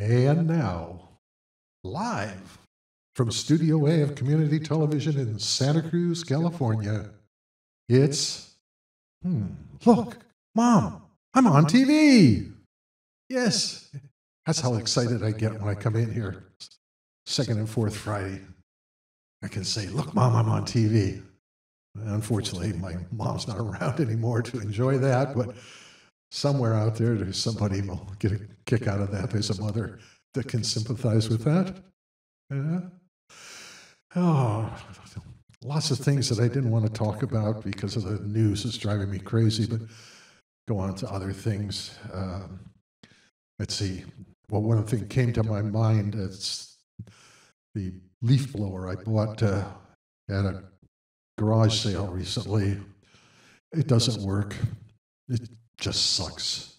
And now, live from Studio A of Community Television in Santa Cruz, California, it's, look, Mom, I'm on TV. Yes, that's how excited I get when I come in here, second and fourth Friday. I can say, look, Mom, I'm on TV. Unfortunately, my mom's not around anymore to enjoy that, but somewhere out there, there's somebody who will get a kick out of that. There's a mother that can sympathize with that. Yeah. Oh, lots of things that I didn't want to talk about because of the news is driving me crazy, but go on to other things. Let's see. Well, one thing came to my mind. It's the leaf blower I bought at a garage sale recently. It doesn't work. It just sucks.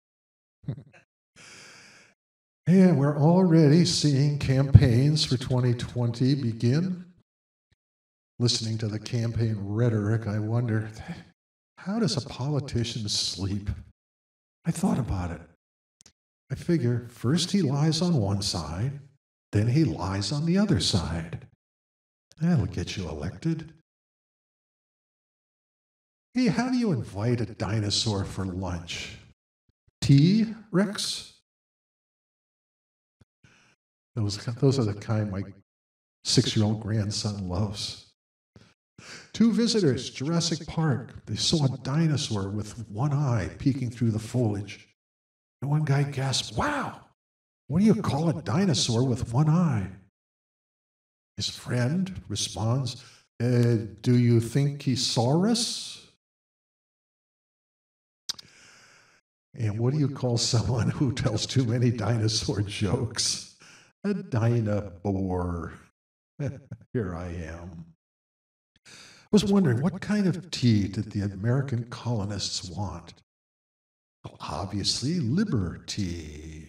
And we're already seeing campaigns for 2020 begin. Listening to the campaign rhetoric, I wonder, how does a politician sleep? I thought about it. I figure first he lies on one side, then he lies on the other side. That'll get you elected. Hey, how do you invite a dinosaur for lunch? Tea, Rex? Those are the kind my 6-year-old grandson loves. 2 visitors, Jurassic Park. They saw a dinosaur with one eye peeking through the foliage. And one guy gasped, "Wow, what do you call a dinosaur with one eye?" His friend responds, "Do you think he saw us?" And what do you call someone who tells too many dinosaur jokes? A dinobore. Here I am. I was wondering, what kind of tea did the American colonists want? Well, obviously, liberty.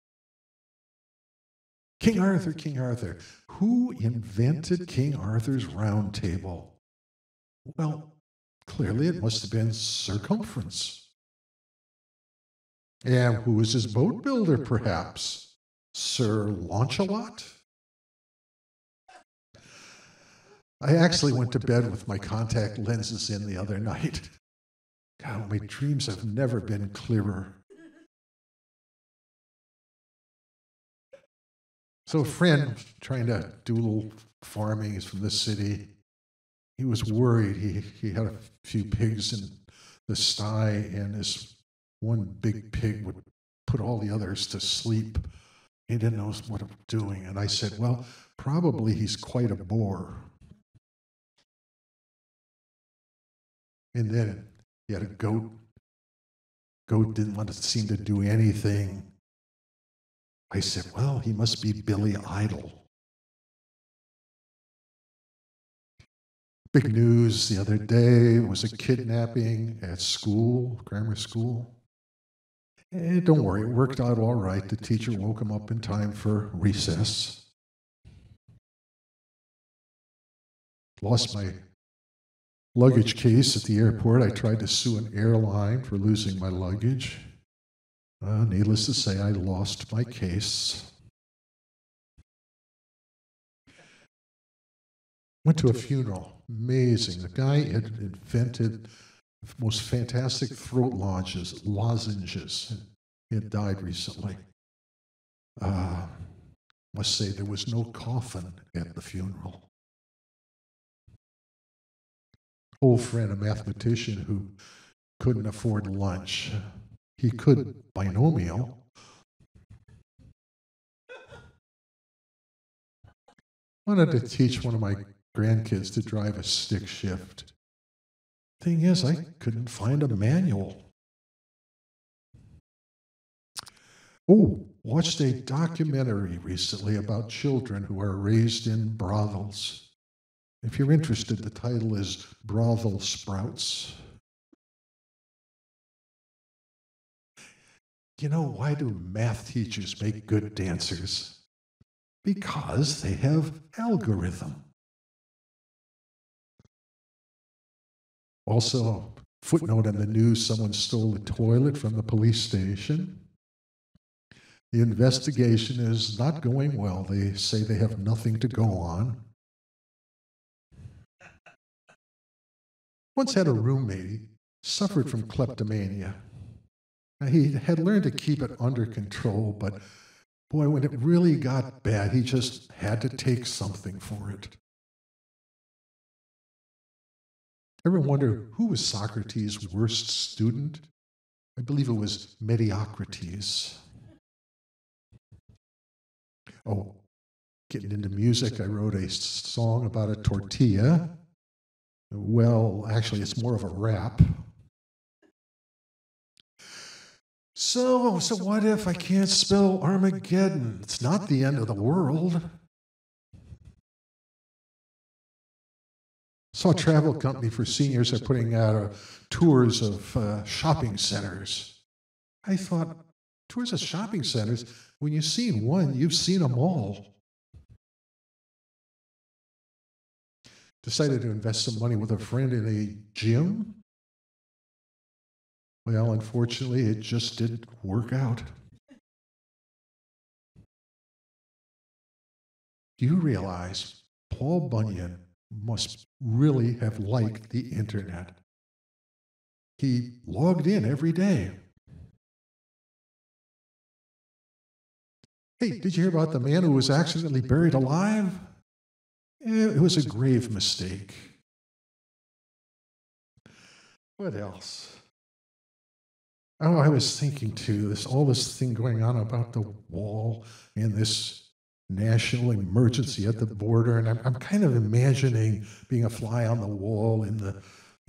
King Arthur, King Arthur. Who invented King Arthur's round table? Well, clearly it must have been circumference. And who was his boat builder, perhaps? Sir Launcelot? I actually went to bed with my contact lenses in the other night. God, my dreams have never been clearer. So a friend trying to do a little farming, he's from the city. He was worried. He had a few pigs in the sty, and this one big pig would put all the others to sleep. He didn't know what he was doing. And I said, well, probably he's quite a bore. And then he had a goat. Goat didn't want to seem to do anything. I said, well, he must be Billy Idol. Big news the other day was a kidnapping at school, grammar school. Don't worry, it worked out all right. The teacher woke him up in time for recess. Lost my luggage case at the airport. I tried to sue an airline for losing my luggage. Needless to say, I lost my case. Went to a funeral. Amazing. The guy had invented the most fantastic throat lozenges. He had died recently. Must say there was no coffin at the funeral. Old friend, a mathematician who couldn't afford lunch. He could binomial. Wanted to teach one of my grandkids to drive a stick shift. Thing is, I couldn't find a manual. Oh, watched a documentary recently about children who are raised in brothels. If you're interested, the title is Brothel Sprouts. You know, why do math teachers make good dancers? Because they have algorithm. Also, footnote in the news, someone stole a toilet from the police station. The investigation is not going well. They say they have nothing to go on. Once had a roommate. He suffered from kleptomania. Now, he had learned to keep it under control, but boy, when it really got bad, he just had to take something for it. Ever wonder who was Socrates' worst student? I believe it was Mediocrities. Oh, getting into music, I wrote a song about a tortilla. Well, actually, it's more of a rap. So what if I can't spell Armageddon? It's not the end of the world. Saw a travel company for seniors are putting out tours of shopping centers. I thought, tours of shopping centers? When you've seen one, you've seen them all. Decided to invest some money with a friend in a gym. Well, unfortunately, it just didn't work out. Do you realize Paul Bunyan must really have liked the internet? He logged in every day. Hey, did you hear about the man who was accidentally buried alive? It was a grave mistake. What else? Oh, I was thinking too, all this thing going on about the wall and this national emergency at the border, and I'm kind of imagining being a fly on the wall in the,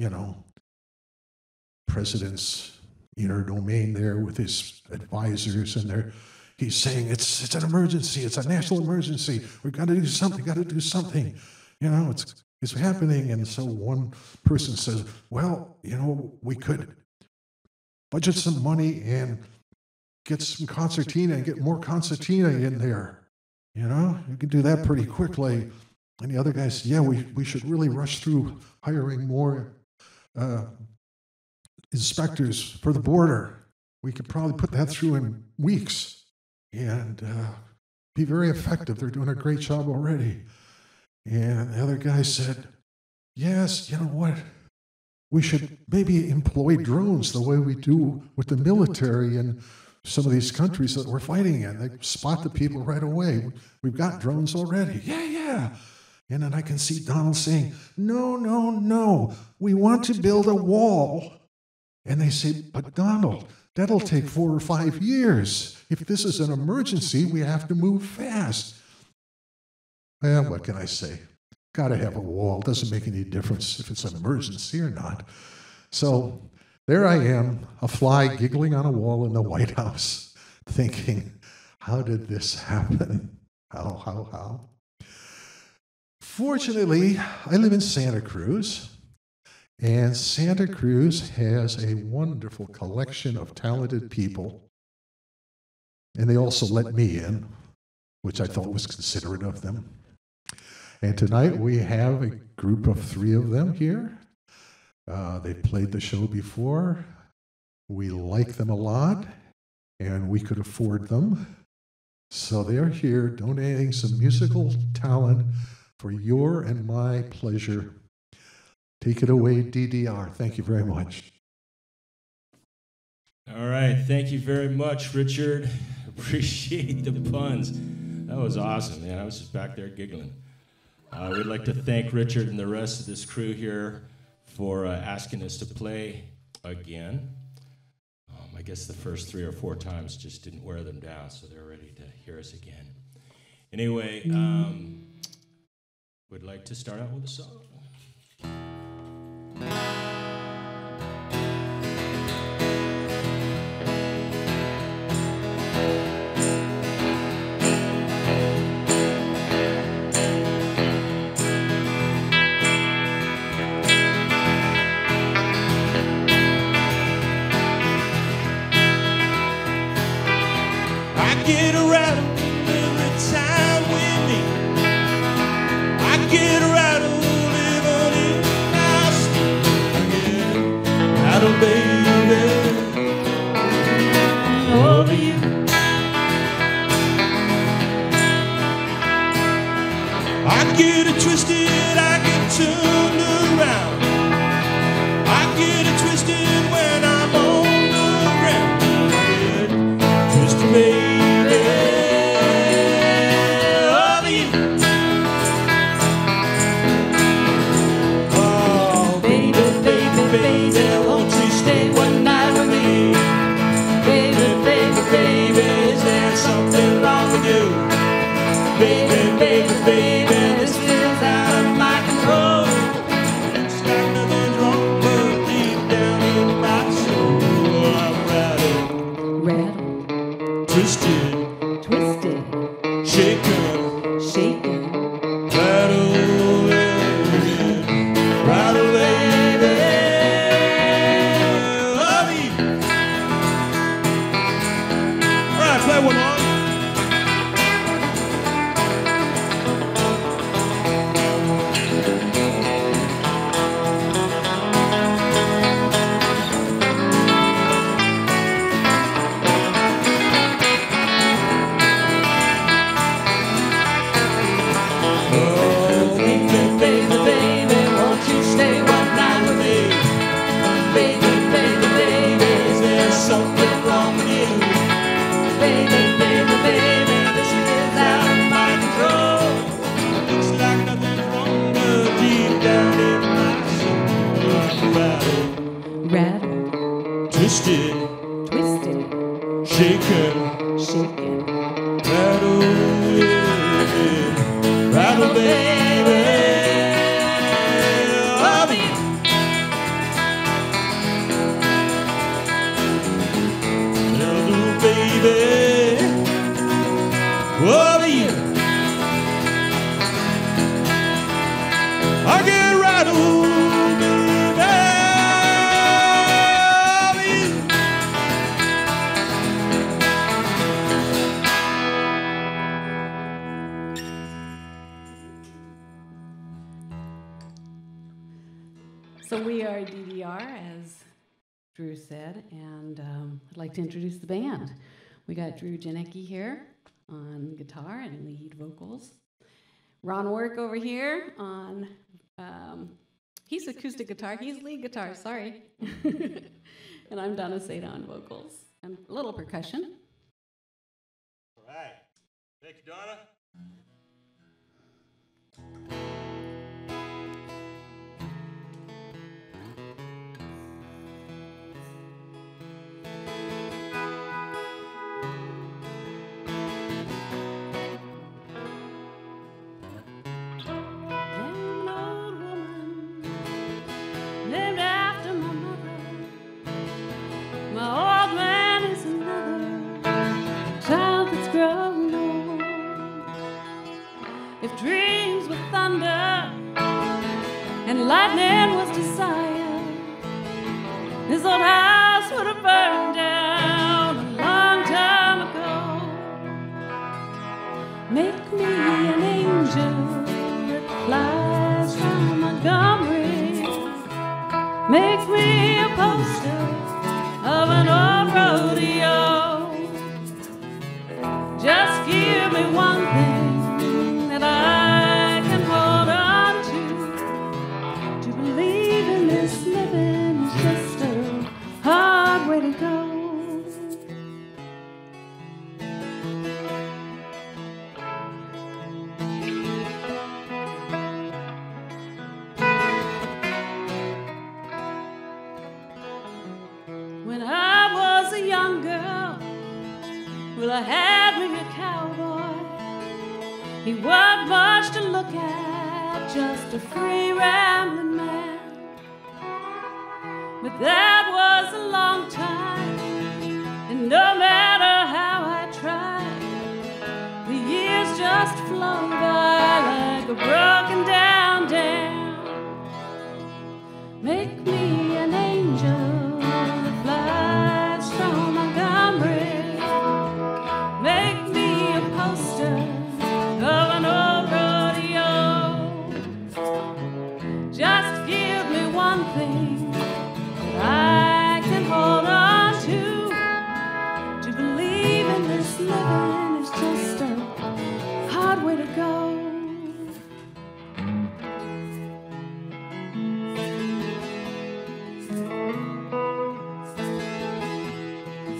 president's inner domain there with his advisors, and he's saying it's an emergency, it's a national emergency. We've got to do something. It's happening. And so one person says, well, we could budget some money and get some concertina and get more concertina in there. You can do that pretty quickly. And the other guy said, yeah, we should really rush through hiring more inspectors for the border. We could probably put that through in weeks and be very effective. They're doing a great job already. And the other guy said, yes, you know what? We should maybe employ drones the way we do with the military in some of these countries that we're fighting in. They spot the people right away. We've got drones already. Yeah. And then I can see Donald saying, no. We want to build a wall. And they say, but Donald, that'll take 4 or 5 years. If this is an emergency, we have to move fast. Well, what can I say? Got to have a wall. Doesn't make any difference if it's an emergency or not. So there I am, a fly giggling on a wall in the White House, thinking, how did this happen? How? Fortunately, I live in Santa Cruz, and Santa Cruz has a wonderful collection of talented people, and they also let me in, which I thought was considerate of them. And tonight we have a group of 3 of them here. They've played the show before. We like them a lot, and we could afford them. So they're here donating some musical talent for your and my pleasure. Take it away, DDR. Thank you very much. All right. Thank you very much, Richard. Appreciate the puns. That was awesome, man. I was just back there giggling. We'd like to thank Richard and the rest of this crew here for asking us to play again. I guess the first 3 or 4 times just didn't wear them down, so they're ready to hear us again. Anyway, we'd like to start out with a song. Get a rattle every time with me. I get a rattle living in my street. I get a rattle, baby, over you. get it twisted, I get turned around. I get it twisted when I'm on the ground. I get it twisted, baby, over you. Oh, baby, baby, baby, won't you stay one night with me? Baby, baby, baby, is there something wrong with you? Baby, baby, baby, this is out of my control. It's like nothing's wrong, but deep down in my soul, I'm rattled, twisted, shaken, rattled, rattled, baby, love you. All right, play one more. Twisted, shaken, rattle, baby, love you. Little baby, love you. I get rattled. So we are DDR, as Drew said, and I'd like to introduce the band. We got Drew Janicki here on guitar and lead vocals. Ron Work over here on, he's acoustic guitar, he's lead guitar, sorry. And I'm Donna Seda on vocals and a little percussion. All right, thank you, Donna. If dreams were thunder and lightning was desire, this old house would have burned down a long time ago. Make me an angel that flies from Montgomery. Make me a poster of an old rodeo. Just give me one thing that I can hold on to believe in this living is just a hard way to go. When I was a young girl, well, I had me a cowboy. He wasn't much to look at, just a free rambling man. But that was a long time, and no matter how I tried, the years just flow by like a broken down dam. Make me an angel that flies from Montgomery. Make me a poster of an old rodeo. Just give me one thing that I can hold on to believe in this living is just a hard way to go.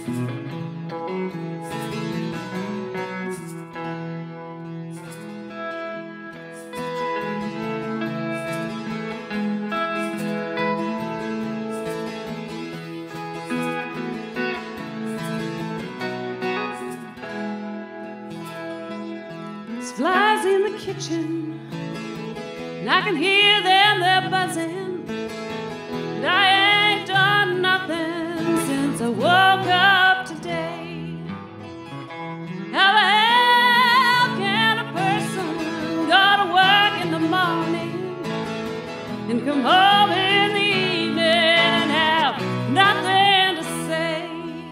Flies in the kitchen, and I can hear them, they're buzzing. And I ain't done nothing since I woke up today. How the hell can a person go to work in the morning and come home in the evening and have nothing to say?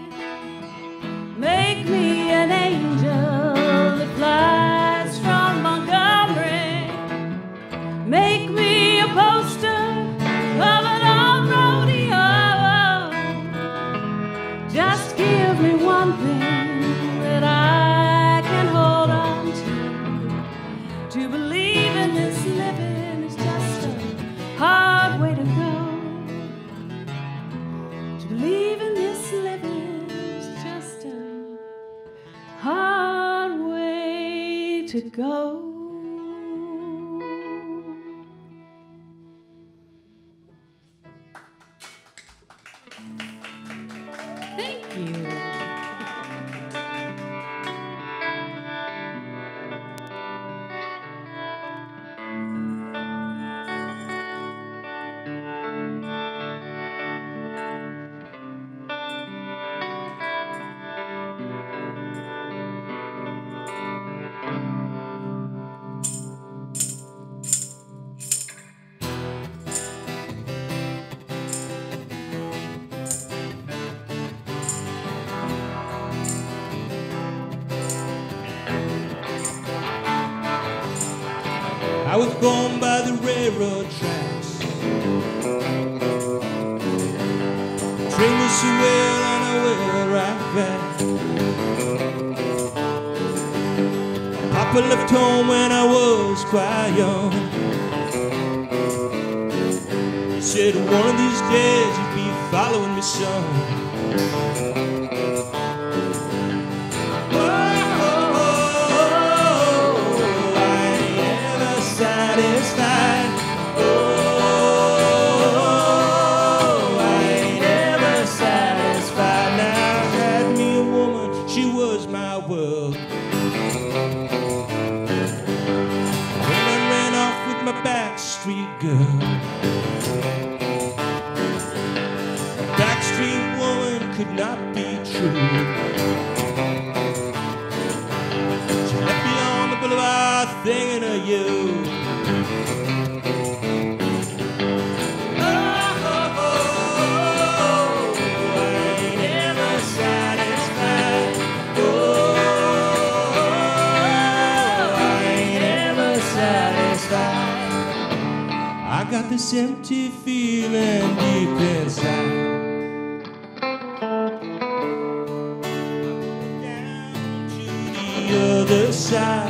Make me an angel that flies from Montgomery. Make me a poster of an old rodeo. Just give me one thing that I can hold on to. To believe in this living is just a hard way to go. To believe in this living is just a hard way to go. Thank you. I was born by the railroad tracks. Train me so well and I went right back. Papa left home when I was quite young. He said one of these days you'd be following me, son. Not be true. She left me on the boulevard thinking of you. Oh, I ain't ever satisfied. Oh, I ain't ever satisfied. I got this empty feeling deep inside. Other side.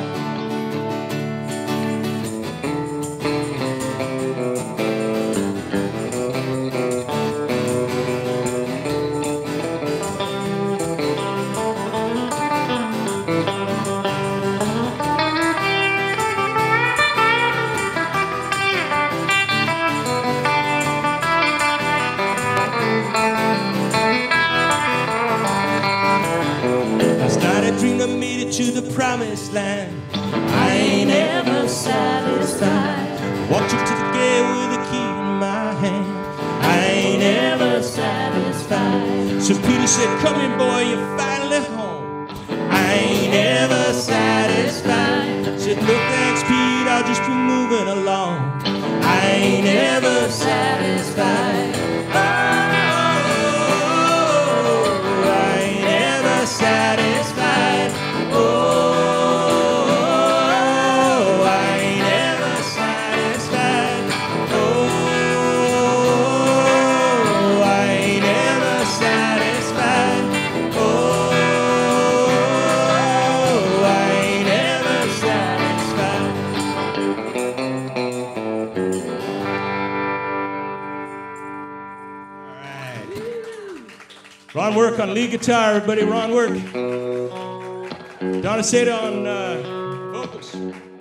Last night I dreamed I made it to the promised land. I ain't ever satisfied. Walked up to the gate with a key in my hand. I ain't ever satisfied. So Peter said, come in boy, you're finally home. I ain't ever satisfied. Said, no thanks Pete, I'll just be moving along. I ain't ever satisfied. Oh, I ain't ever satisfied. Oh, Ron Work on lead guitar, everybody. Ron Work. Donna Seda on vocals.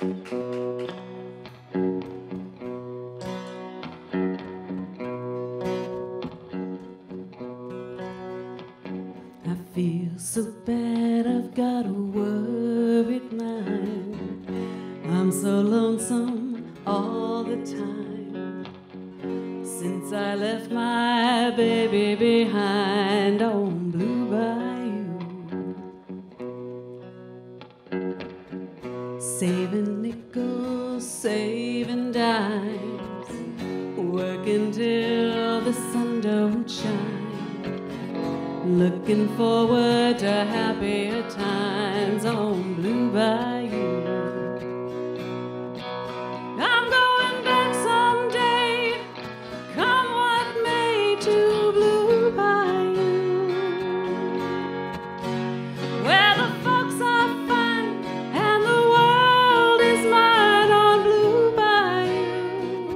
I feel so bad, I've got a worried mind. I'm so lonesome all the time. Since I left my baby behind on Blue Bayou, saving nickels, saving dimes, working till the sun don't shine, looking forward to happier times on Blue Bayou. I'm going back someday, come what may, to Blue Bayou, where the folks are fine and the world is mine on Blue Bayou,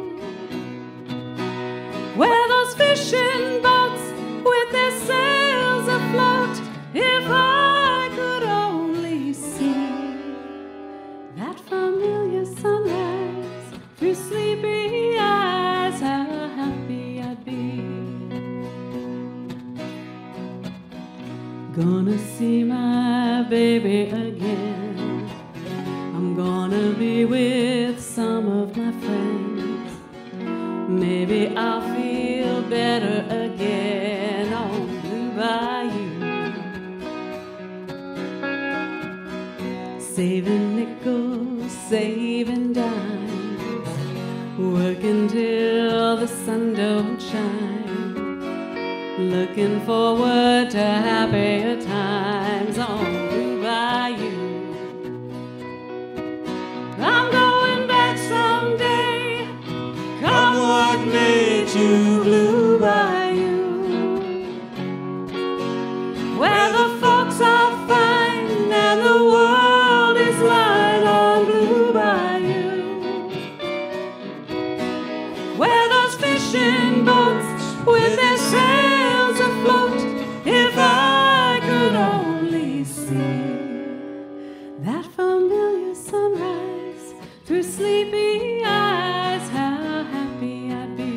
where those fishing boats with their sails afloat, if I could only see that familiar sunrise through sleepy eyes, how happy I'd be. Gonna see my baby again. I'm gonna be with some of my friends. Maybe I'll feel better again on Blue Bayou. Saving nickels, saving dimes, working till the sun don't shine, looking forward to happier times on Blue Bayou. I'm going back someday, come what may, to Blue Bayou, where the folks are fine and the world is mine on Blue Bayou, where those fishing boats with their sails afloat, if I could only see that familiar sunrise through sleepy eyes, how happy I'd be.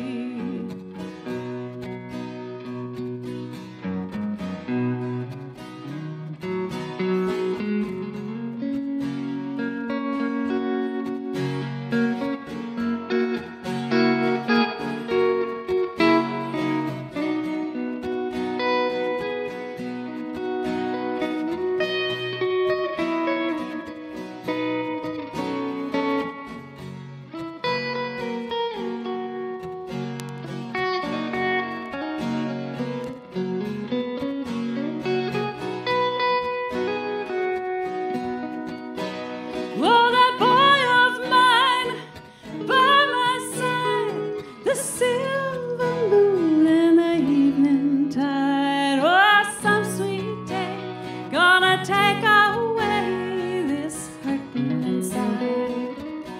Oh, that boy of mine by my side, the silver moon and the evening tide. Oh, some sweet day gonna take away this hurting inside.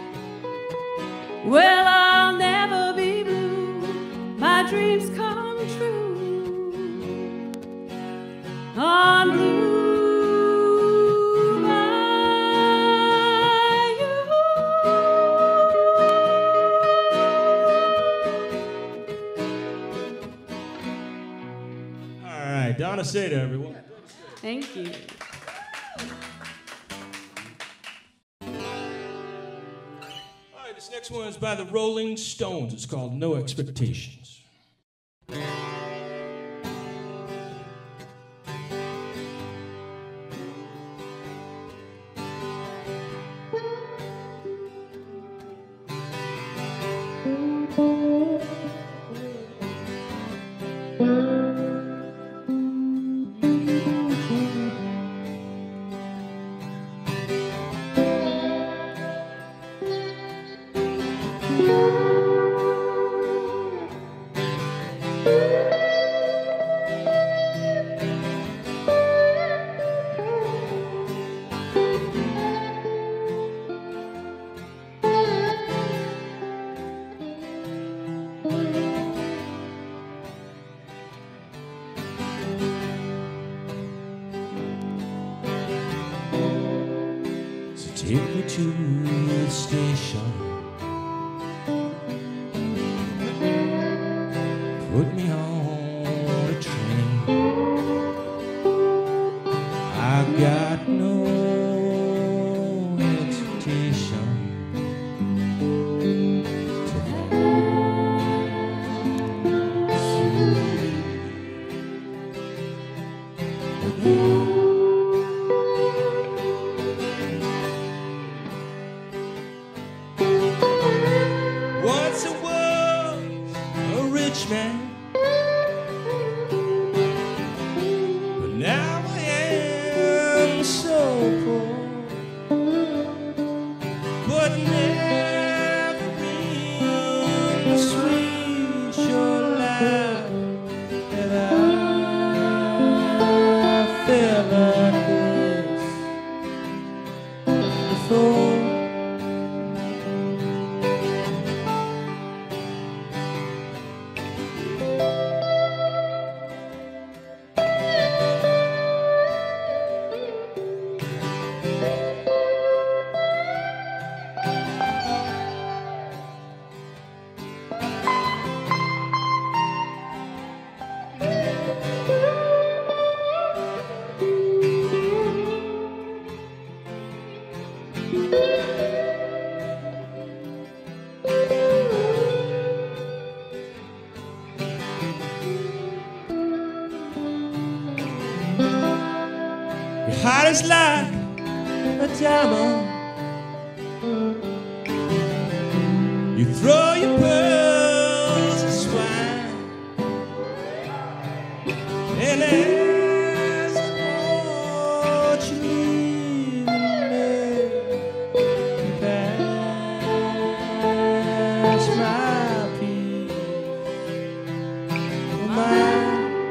Well, I'll never be blue, my dreams come true on Blue. Donna Seda, everyone. Thank you. All right, this next one is by the Rolling Stones. It's called No Expectations. Take me to the station. Put me on a train. I got no hesitation to once I was a rich man, but now I am so poor. But never been sweet your life that I felt like this before. Your heart is like a diamond. You throw your pearls to swine, and as I watch you leaving me, pass my peace of mind.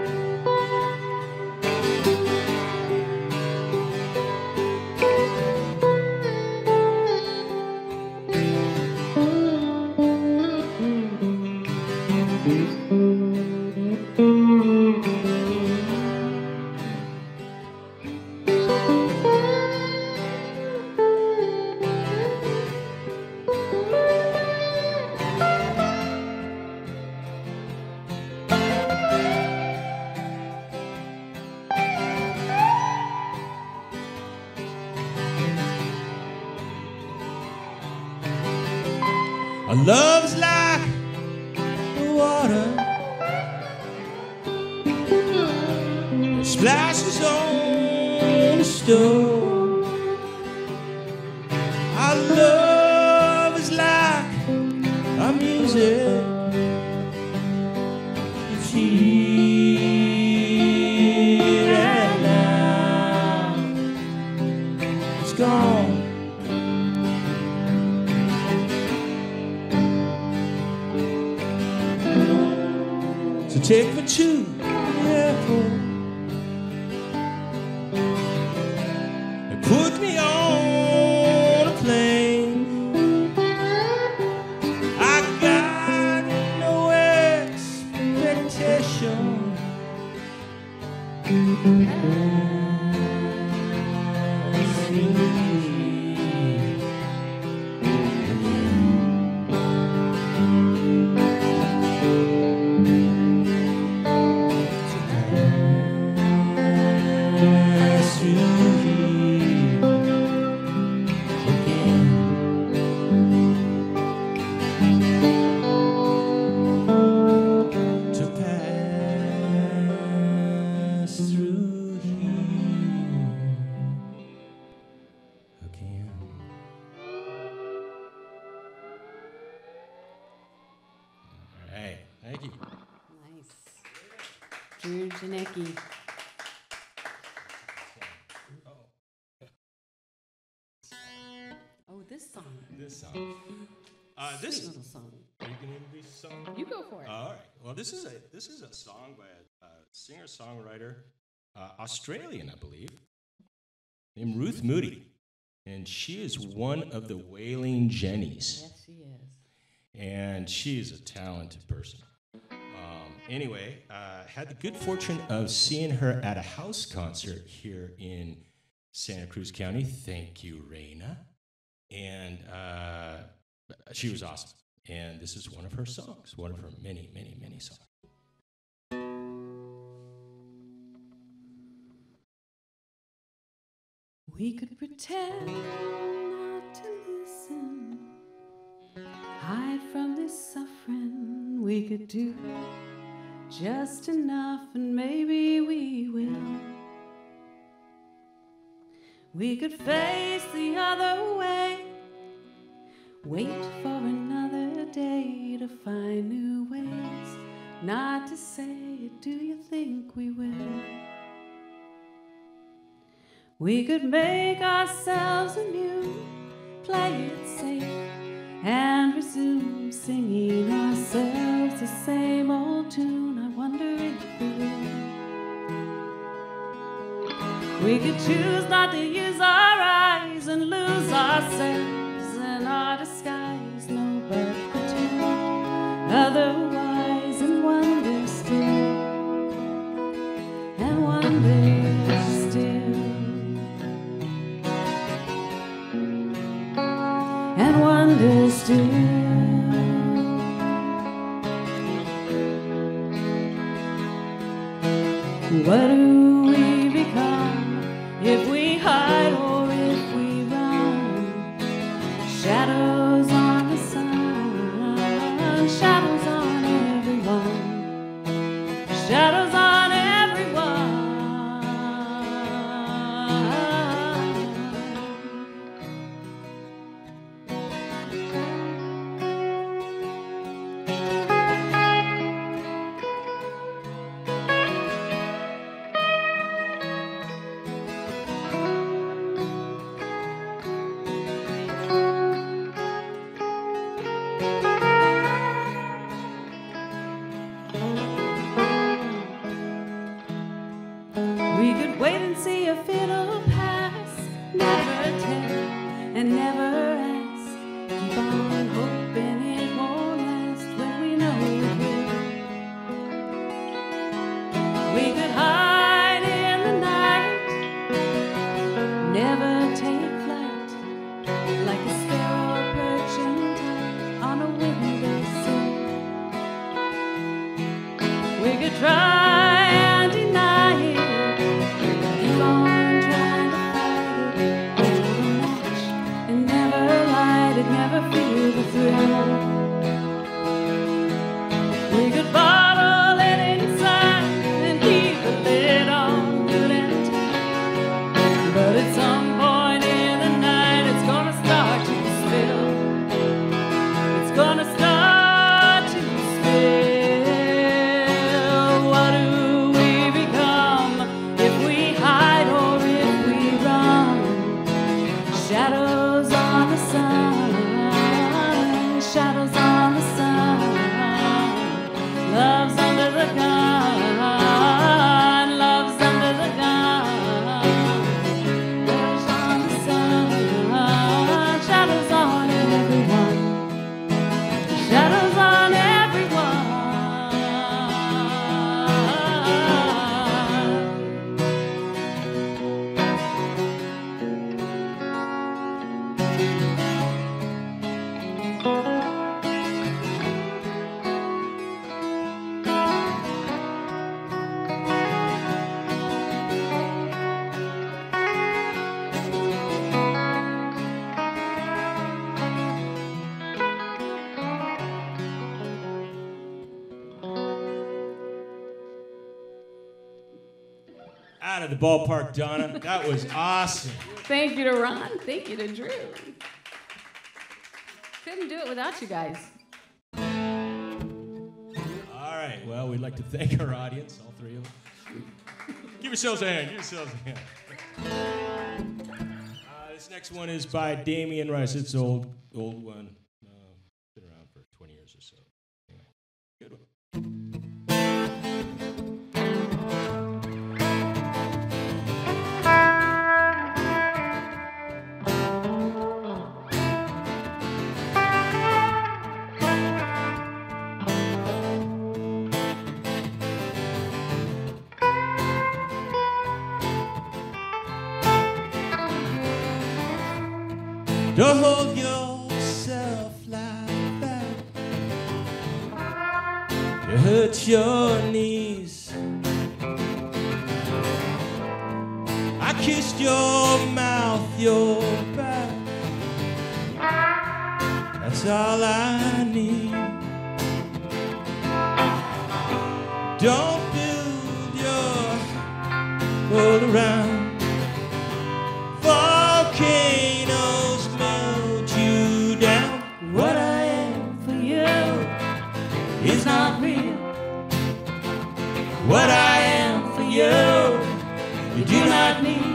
Our love's like the water that splashes on the stone. Our love is like our music. It's here and now. It's gone. So take me to the airport and put me on a plane. I got no expectation. Thank you. Nice. Drew Janecki. Oh, this song. This song. Sweet little song. Are you gonna introduce the song? You go for it. All right. Well, this is a song by a singer-songwriter, Australian, I believe, named Ruth Moody, and she is one of the Wailing Jennies. Yes, she is. And she is a talented person. Anyway, had the good fortune of seeing her at a house concert here in Santa Cruz County. Thank you, Raina. And she was awesome. And this is one of her songs, one of her many, many, many songs. We could pretend not to listen, hide from this suffering. We could do just enough, and maybe we will. We could face the other way, wait for another day to find new ways not to say it. Do you think we will? We could make ourselves anew, play it safe, and resume singing ourselves the same old tune. I wonder if we will. We could choose not to use our eyes and lose ourselves in our disguise. No, but pretend otherwise and wonder still, and wonder still, and wonder still. What do we become if we hide or if we run? Shadows on the sun, shadows on everyone, shadows on everyone. We could wait and see if it'll pass, never tell and never ask. Keep on hoping it won't last when we know it will. We could hide in the night, never take flight, like a sparrow perching tight on a windowsill. We could try and deny it, keep on trying to fight it, hold a match and never light it, never feel the thrill. We could bottle it inside and keep the lid on good and tight, but at some point in the night it's gonna start to spill. It's gonna start to spill. What do we become if we hide or if we run? Shadows on the sun, shadows on the sun. Love's under the gun, love's under the gun. Shadows on the sun, shadows on everyone, shadows on everyone. Out of the ballpark, Donna. That was awesome. Thank you to Ron. Thank you to Drew. Couldn't do it without you guys. All right. Well, we'd like to thank our audience, all three of them. Give yourselves a hand. Give yourselves a hand. This next one is by Damien Rice. It's an old one. Been around for 20 years or so. Anyway, good one. Don't hold yourself like that. You hurt your knees. I kissed your mouth, your back. That's all I need. Don't build your world around volcanoes melt you down. What I am for you is not real. What I am for you, you do not need.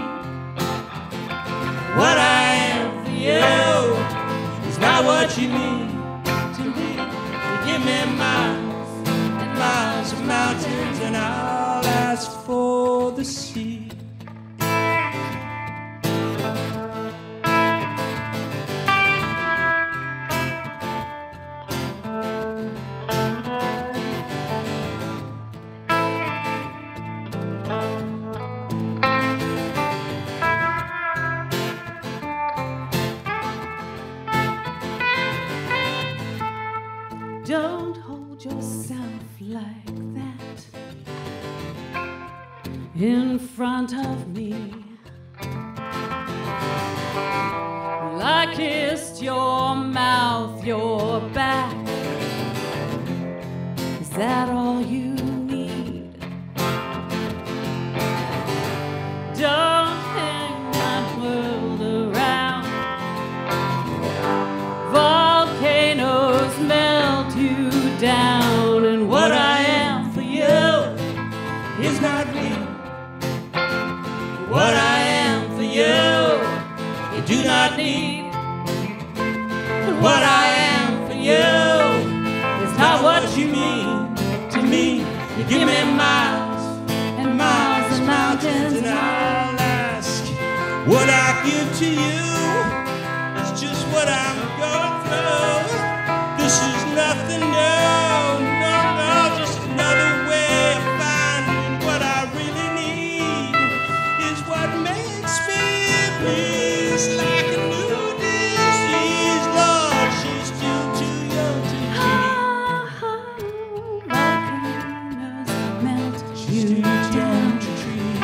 What I am for you is not what you need to be. You give me miles and miles of mountains, and I'll ask for the sea. Don't hold yourself like that in front of me. Well, I kissed your mouth, your back. Is that all you need? Don't hang my world around. Volcanoes melt you down, and what I am for you Is not real. What I am for you, you do not need. But what I am for you is not what you mean to me. You give me miles and miles of mountains, and I'll ask what I give to you is just what I'm going through. This is nothing new, no, no, just another way of finding what I really need is what makes me please like a new disease. Lord, she's still too young to treat.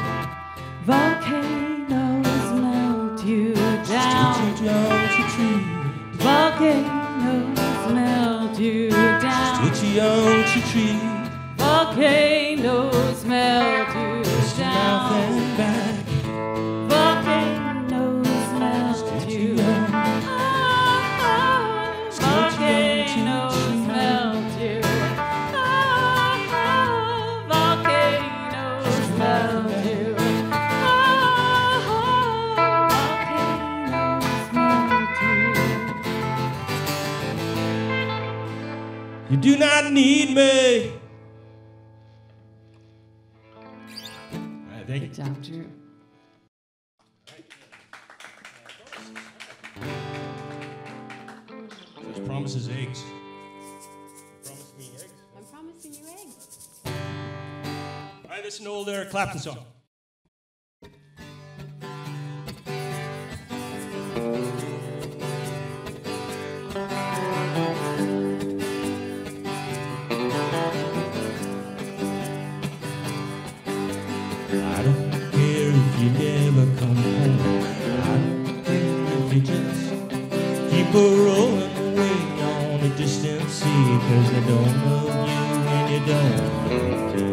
Volcanoes melt you down. Volcanoes melt you down. Volcanoes melt you Too down. young to treat. Volcanoes melt you down. Still too young to treat. Volcanoes melt you Just your mouth down. and back. Volcanoes melt you too young. down. Still too young to Volcanoes melt you. Volcanoes melt you. Volcanoes melt you. You do not need me. All right, thank you. Good job, Drew. Just promises eggs. Promise me eggs. I'm promising you eggs. All right, this is an old Eric Clapton song. I don't care if you never come home. I don't care if you just keep a rolling away on a distant sea, 'cause I don't love you and you don't love me.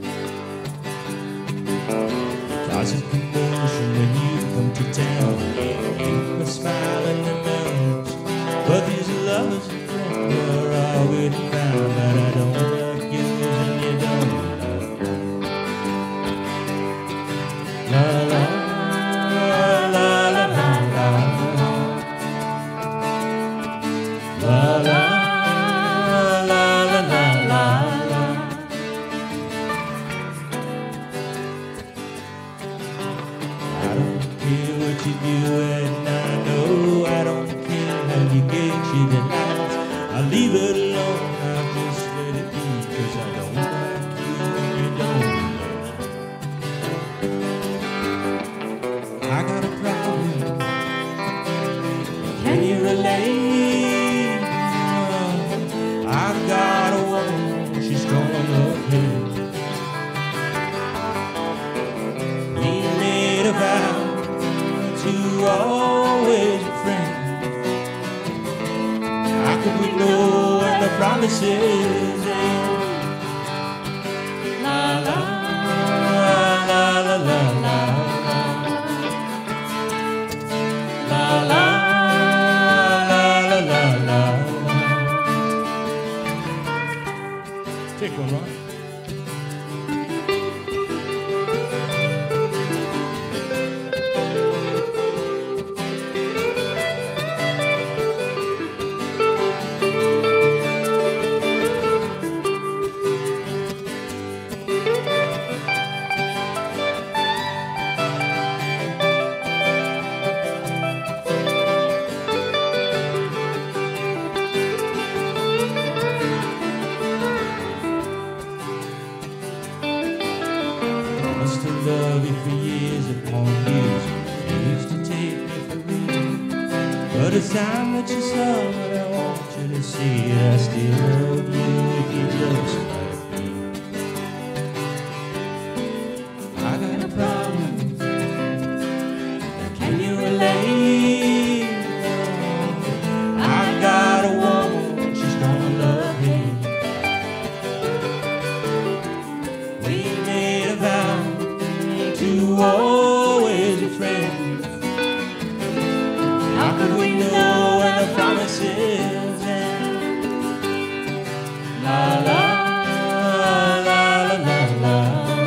Cause of commotion when you come to town, keep a smile in the nose. But these lovers and friends are already found that I don't love you and you don't love me. La la la la la la la la la la la la. I don't care what you do, and I know I don't care how you get you tonight. I'll leave it alone, I'll just let it be, 'cause I don't like you and you don't love me. I got a problem always a friend. How could we know when the promises end? La la la la la la la la la la la. Take one, Ron. Love you for years upon years. You used to take me for real. But it's time that you saw what I want you to see. I still love you if you just like me. I got a problem. Can you relate? I got a woman, she's gonna love me. We made a vow to always be friends. How could we know when the promises end? La la la la la la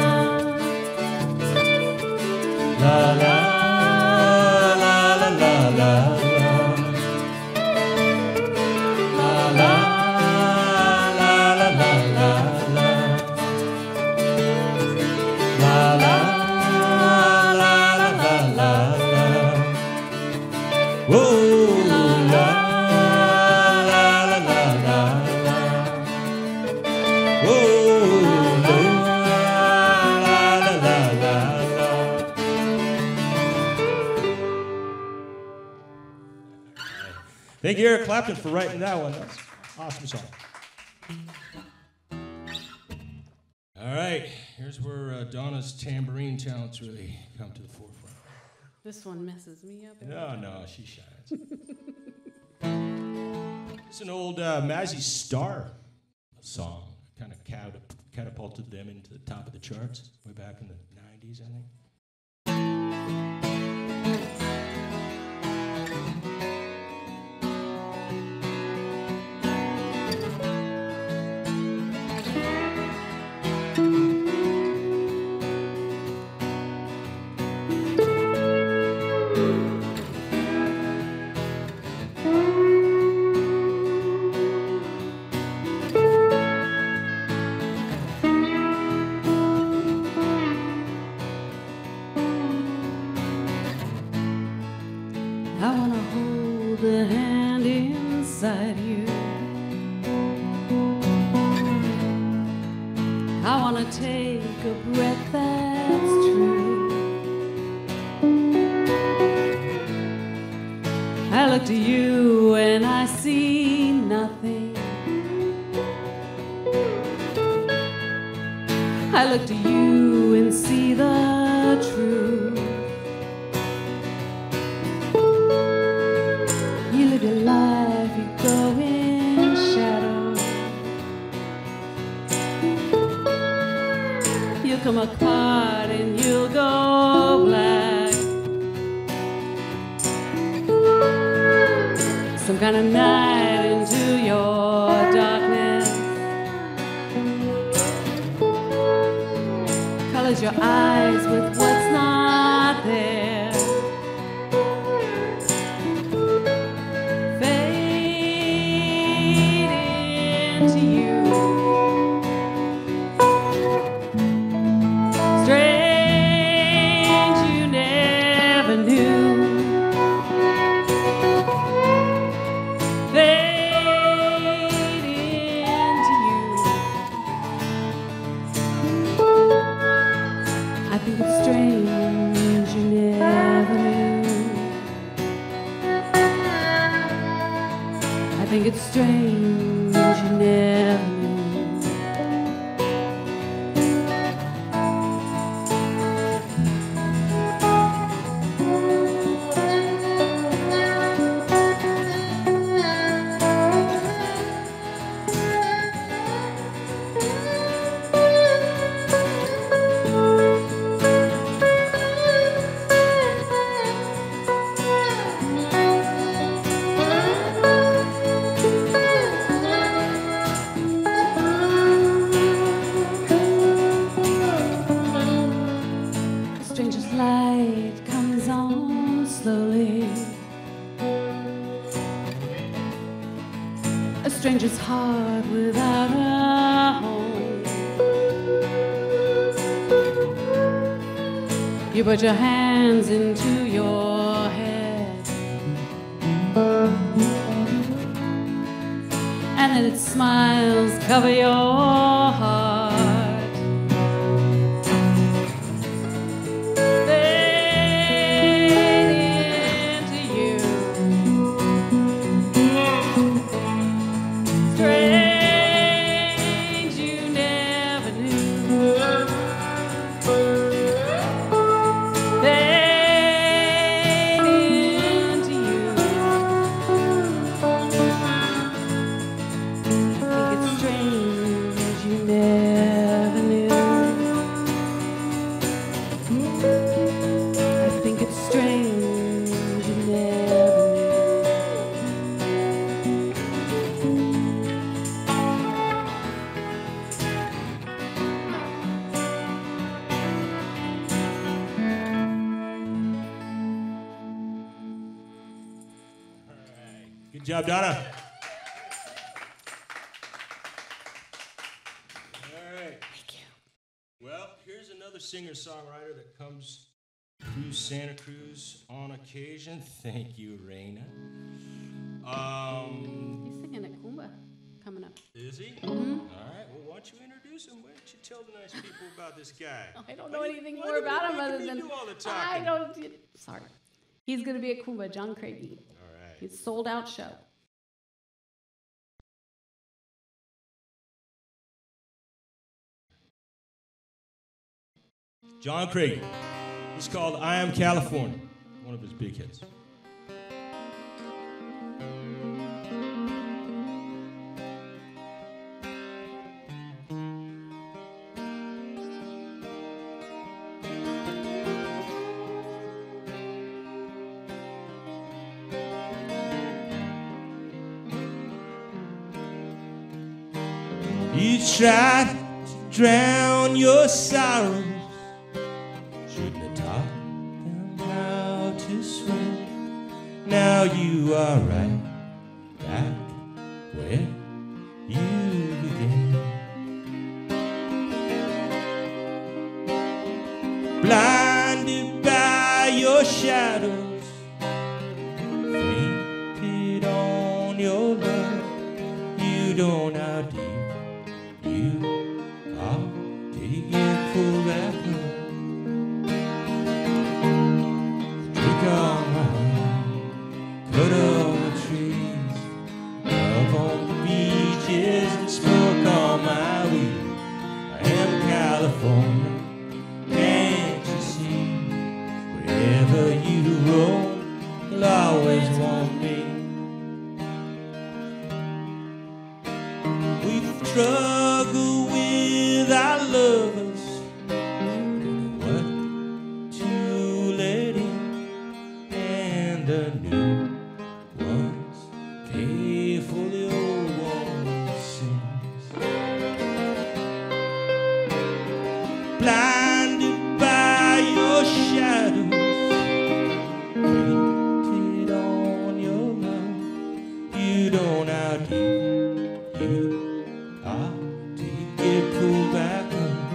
la la la la la la la la la la la. Whoa, la la la la la la. Whoa, la la la la la. Thank you, Eric Clapton, for writing that one. That's an awesome song. All right, here's where Donna's tambourine talents really come to the forefront. This one messes me up. No, she shines. It's an old Mazzy Star song. Kind of catapulted them into the top of the charts way back in the 90s, I think. I wanna hold the hand inside you. I wanna take a breath that's true. I look to you and I see nothing. I look to you and see the truth. You live your life, you go in shadow. You'll come apart and you'll go black. Some kind of night into your darkness colors your eyes with what's not there. To you, strange you never knew, fade into you. I think it's strange you never knew. I think it's strange you never knew. light comes on slowly. A stranger's heart without a home. You put your hands into your head, and then its smiles cover your heart. Good job, Donna. All right. Thank you. Well, here's another singer-songwriter that comes through Santa Cruz on occasion. Thank you, Raina. He's singing at Kumba coming up. Is he? Mhm. All right. Well, why don't you introduce him? Why don't you tell the nice people about this guy? I don't know anything more about him other than do all the I talking? don't. Sorry. He's going to be at Kumba, John Craigie. All right. It's a sold-out show. John Craig. It's called I Am California, one of his big hits. You tried to drown your sorrows. Shouldn't have taught them how to swim. Now you are right back where you began. Blinded by your shadows, fainted on your love. You don't know how deep you are till you get pulled back up. Drink on my wine, cut all the trees, love on the beaches and smoke on my weed. I am California, can't you see? Wherever you roam, you'll always want me. We've struggled with our lovers, don't know what to let in, and the new ones pay for the old ones' sins. Blinded by your shadows, painted on your love. You don't know how deep you are till you get pulled back up.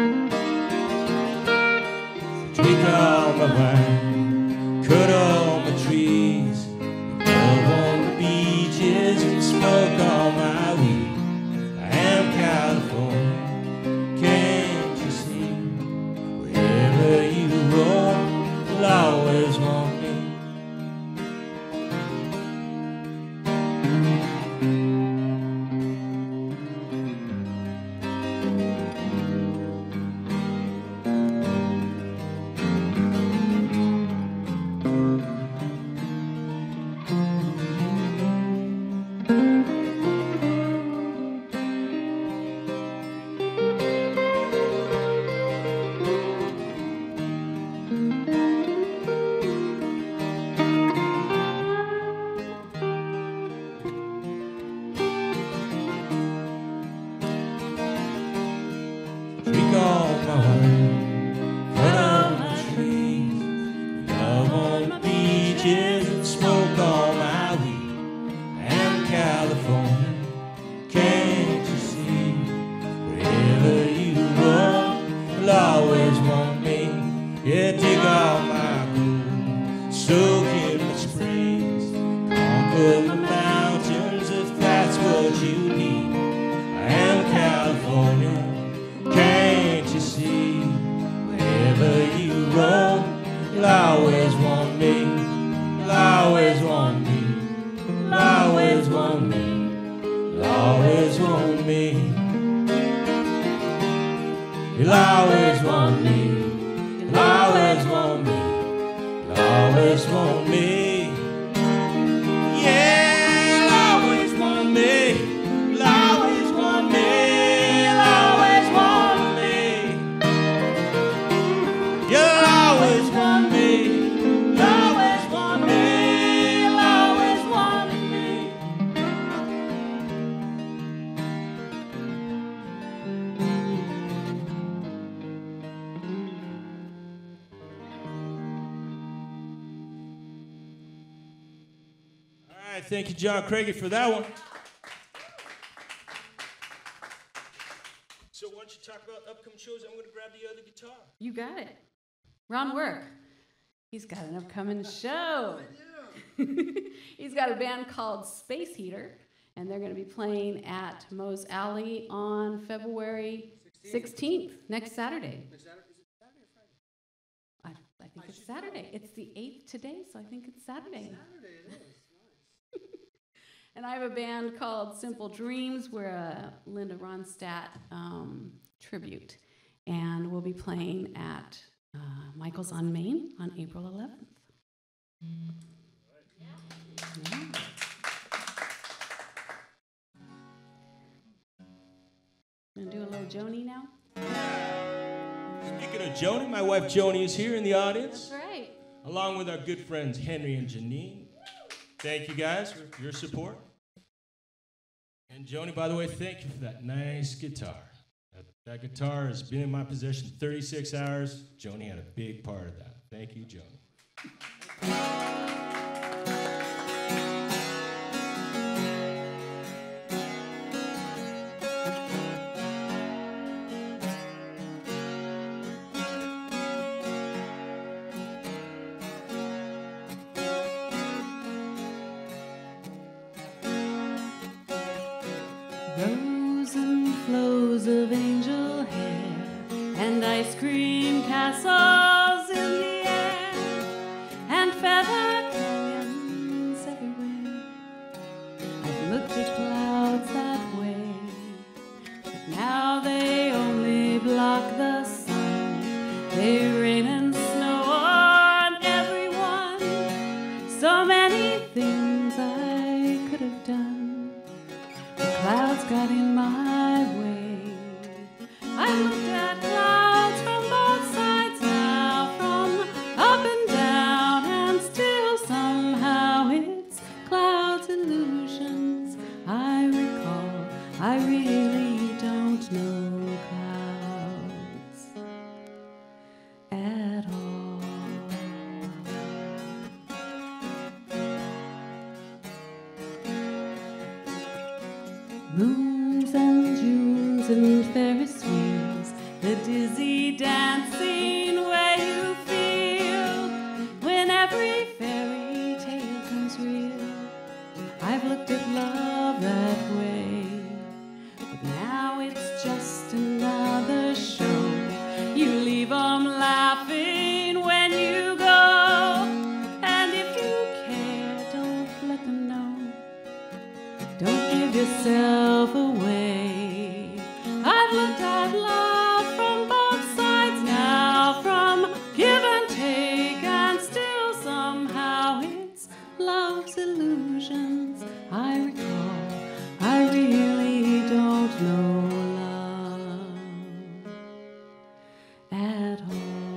Drink all my wine, cut all my trees, love on the beaches and smoke all my weed. I am California, can't you see? Wherever you roam, you'll always want me. Yeah, dig off my clothes, soak in the springs, conquer the mountains if that's what you need. I am California, can't you see? Wherever you roam, you'll always want me, you'll always want me, you'll always want me, you'll always want me, you'll always want me, you'll always want me, you'll always want me. Yeah, you'll always want me, you'll always want me, you'll always want me. You'll always want me, you'll always want me, you'll always want me. All right, thank you, John Craigie, for that one. So why don't you talk about upcoming shows? I'm going to grab the other guitar. You got it. Ron Work. He's got an upcoming show. He's got a band called Space Heater, and they're going to be playing at Moe's Alley on February 16th, next Saturday. Next Saturday? Is it Saturday or Friday? I think it's Saturday. It's the 8th today, so I think it's Saturday. Saturday it is. Nice. And I have a band called Simple Dreams. We're a Linda Ronstadt tribute. And we'll be playing at Michael's on Main on April 11th. Yeah. Gonna do a little Joni now? Speaking of Joni, my wife Joni is here in the audience, That's right. along with our good friends Henry and Janine. Thank you guys for your support. And Joni, by the way, thank you for that nice guitar. That guitar has been in my possession 36 hours. Joni had a big part of that. Thank you, Joni. Rows and flows of angel hair and ice cream castles in the air and feather canyons everywhere. I've looked at clouds that way, but now they only block the sun. They rain and snow on everyone. So many things I could have done. Clouds got in my way. I looked at clouds from both sides now, from up and down, and still somehow it's clouds illusions I recall. I really don't know clouds at all. Moons and Junes and Ferris wheels, the dizzy dancing way you feel when every fairy tale comes real. I've looked at love that way, but now it's just another show. You leave 'em laughing when you go, and if you care, don't let them know. Don't give yourself away. I've looked at love from both sides now, from give and take, and still somehow it's love's illusions I recall. I really don't know love at all.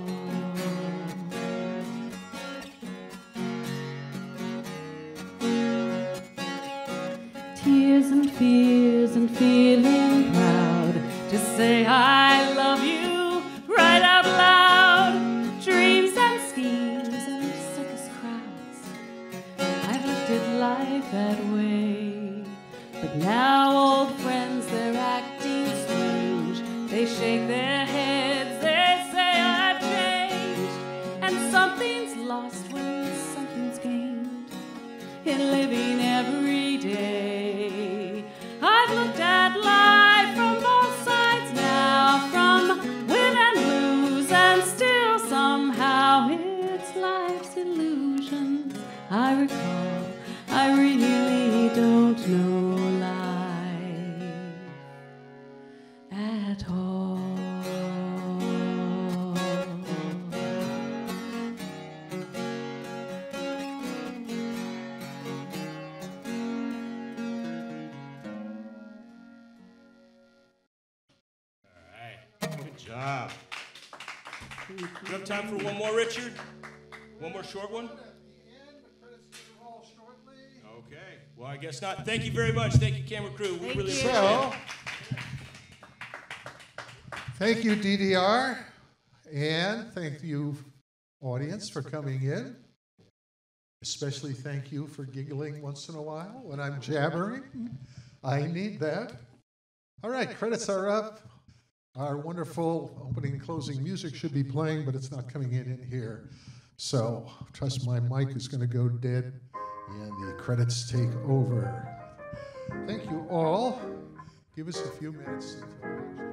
Tears and fears and feeling proud to say I love you right out loud. Dreams and schemes and circus crowds. I've looked at life that way, but now old friends, they're acting strange. They shake their heads, they say I've changed. Now it's life's illusions I recall. I really don't know life at all. Good job. Do you have time for one more, Richard? One more short one? Okay. Well, I guess not. Thank you very much. Thank you, camera crew. We really appreciate So, it. thank you, DDR, and thank you, audience, for coming in. Especially thank you for giggling once in a while when I'm jabbering. I need that. All right, credits are up. Our wonderful opening and closing music should be playing, but it's not coming in here. So trust my mic is going to go dead, and the credits take over. Thank you all. Give us a few minutes.